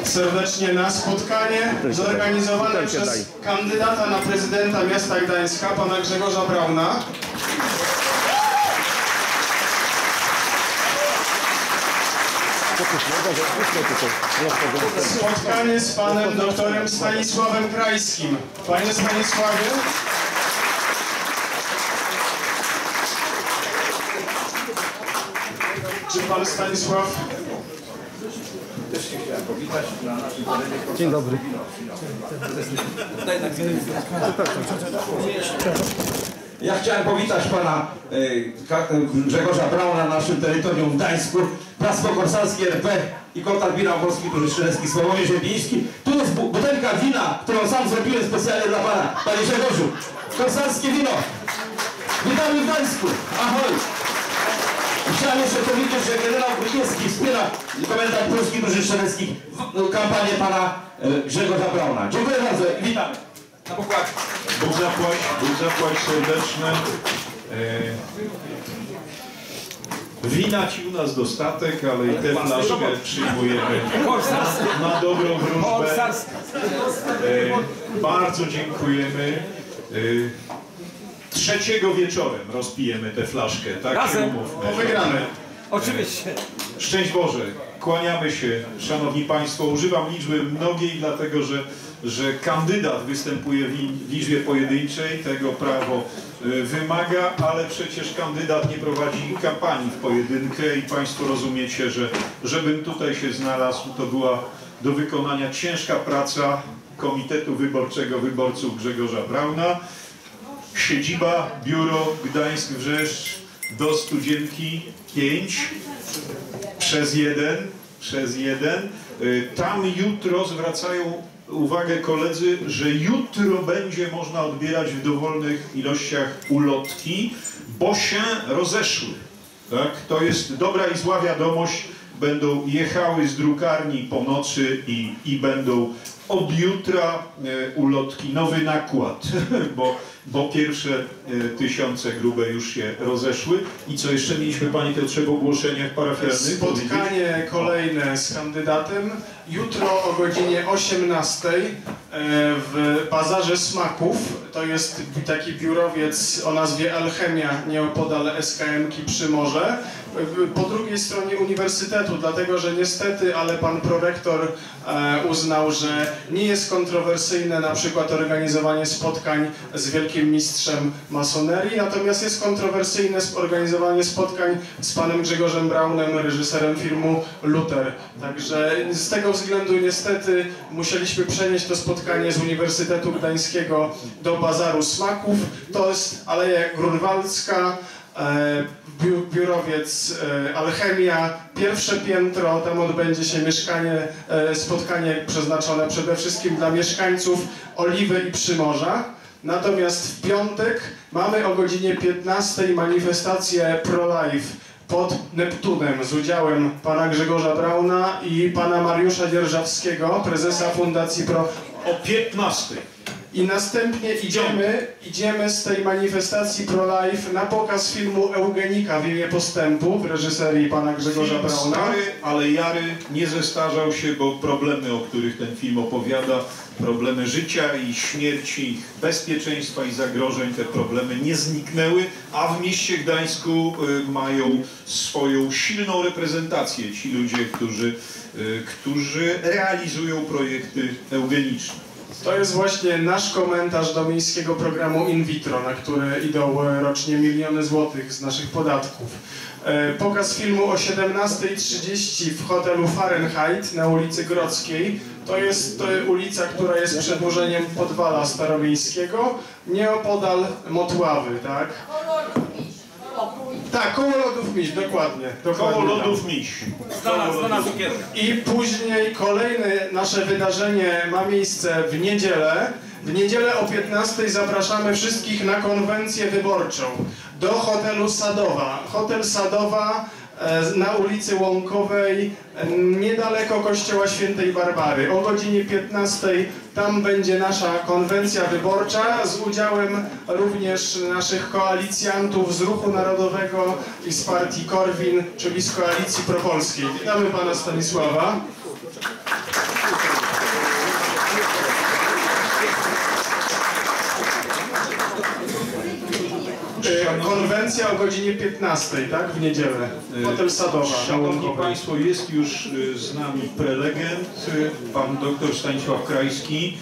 serdecznie na spotkanie zorganizowane przez kandydata na prezydenta miasta Gdańska, pana Grzegorza Brauna. Spotkanie z panem doktorem Stanisławem Krajskim. Panie Stanisławie, czy pan Stanisław? Też się chciałem powitać na naszym terenie. Dzień dobry. Ja chciałem powitać pana Grzegorza Brauna na naszym terytorium w Gdańsku, Bractwo Korsarskie RP i Kontradmirał Polski Duży Strzelecki Sławomir Ziembiński. Tu jest butelka wina, którą sam zrobiłem specjalnie dla pana, panie Grzegorzu. Korsarskie wino. Witamy w Gdańsku. Ahoj. Chciałem jeszcze powiedzieć, że generał Grygiewski wspiera komendant Polski Duży Strzelecki kampanię pana Grzegorza Brauna. Dziękuję bardzo i witamy. Na pokładzie. Bóg zapłać serdeczne. Wina ci u nas dostatek, ale i tę flaszkę przyjmujemy na dobrą wróżbę. Bardzo dziękujemy. Trzeciego wieczorem rozpijemy tę flaszkę, tak się umówmy. Wygramy. Oczywiście. Szczęść Boże, kłaniamy się, szanowni państwo. Używam liczby mnogiej, dlatego że kandydat występuje w liczbie pojedynczej, tego prawo wymaga, ale przecież kandydat nie prowadzi kampanii w pojedynkę i państwo rozumiecie, że żebym tutaj się znalazł, to była do wykonania ciężka praca Komitetu Wyborczego Wyborców Grzegorza Brauna. Siedziba, biuro Gdańsk-Wrzeszcz do Studzienki 5/1. Tam jutro zwracają uwagę koledzy, że jutro będzie można odbierać w dowolnych ilościach ulotki, bo się rozeszły. Tak? To jest dobra i zła wiadomość. Będą jechały z drukarni po nocy i będą od jutra ulotki, nowy nakład, bo pierwsze tysiące grube już się rozeszły. I co jeszcze mieliśmy, panie Piotrze, w ogłoszeniach parafialnych? Spotkanie kolejne z kandydatem. Jutro o godzinie 18 w Bazarze Smaków. To jest taki biurowiec o nazwie Alchemia, nieopodal SKM-ki Przymorze. Po drugiej stronie uniwersytetu, dlatego że niestety, ale pan prorektor uznał, że nie jest kontrowersyjne na przykład organizowanie spotkań z wielkim mistrzem masonerii, natomiast jest kontrowersyjne organizowanie spotkań z panem Grzegorzem Braunem, reżyserem filmu Luther. Także z tego względu niestety musieliśmy przenieść to spotkanie z Uniwersytetu Gdańskiego do Bazaru Smaków. To jest Aleja Grunwaldzka, biurowiec Alchemia, pierwsze piętro, tam odbędzie się spotkanie przeznaczone przede wszystkim dla mieszkańców Oliwy i Przymorza. Natomiast w piątek mamy o godzinie 15 manifestację pro-life pod Neptunem z udziałem pana Grzegorza Brauna i pana Mariusza Dzierżawskiego, prezesa Fundacji Pro. O 15. I następnie idziemy z tej manifestacji pro-life na pokaz filmu Eugenika w imię postępu w reżyserii pana Grzegorza Brauna. Stary, ale jary, nie zestarzał się, bo problemy, o których ten film opowiada, problemy życia i śmierci, ich bezpieczeństwa i zagrożeń, te problemy nie zniknęły, a w mieście Gdańsku mają swoją silną reprezentację ci ludzie, którzy realizują projekty eugeniczne. To jest właśnie nasz komentarz do miejskiego programu in vitro, na które idą rocznie miliony złotych z naszych podatków. Pokaz filmu o 17:30 w hotelu Fahrenheit na ulicy Grodzkiej. To jest ulica, która jest przedłużeniem Podwala Staromiejskiego, nieopodal Motławy, tak? Tak, koło Lodów Miś, dokładnie. Koło Lodów Miś. I później kolejne nasze wydarzenie ma miejsce w niedzielę. W niedzielę o 15 zapraszamy wszystkich na konwencję wyborczą do hotelu Sadowa. Hotel Sadowa na ulicy Łąkowej, niedaleko kościoła Świętej Barbary. O godzinie 15 tam będzie nasza konwencja wyborcza z udziałem również naszych koalicjantów z Ruchu Narodowego i z partii Korwin, czyli z Koalicji Propolskiej. Witamy pana Stanisława. konferencja o godzinie 15, tak? W niedzielę. Hotel Sadowa. Szanowni Państwo, jest już z nami prelegent, pan dr Stanisław Krajski,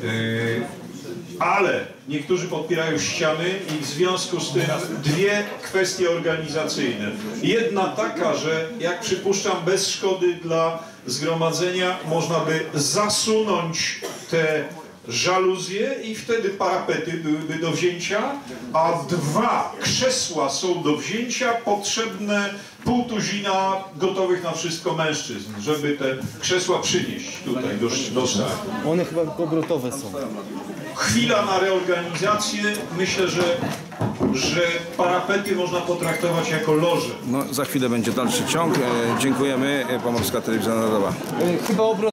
ale niektórzy podpierają ściany i w związku z tym dwie kwestie organizacyjne. Jedna taka, że jak przypuszczam bez szkody dla zgromadzenia można by zasunąć te żaluzje i wtedy parapety byłyby do wzięcia, a dwa krzesła są do wzięcia, potrzebne pół tuzina gotowych na wszystko mężczyzn, żeby te krzesła przynieść tutaj do sali. One chyba tylko obrotowe są. Chwila na reorganizację. Myślę, że parapety można potraktować jako loże. No, za chwilę będzie dalszy ciąg. Dziękujemy. Pomorska Telewizja Narodowa. Chyba